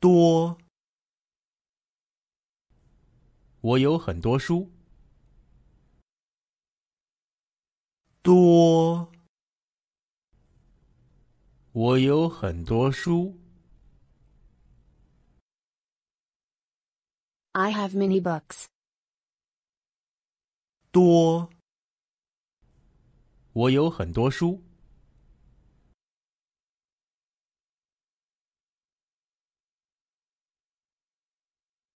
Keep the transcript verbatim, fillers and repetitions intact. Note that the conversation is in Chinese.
多， 我有很多书。 多， 我有很多书。 I have many books. 多， 我有很多书。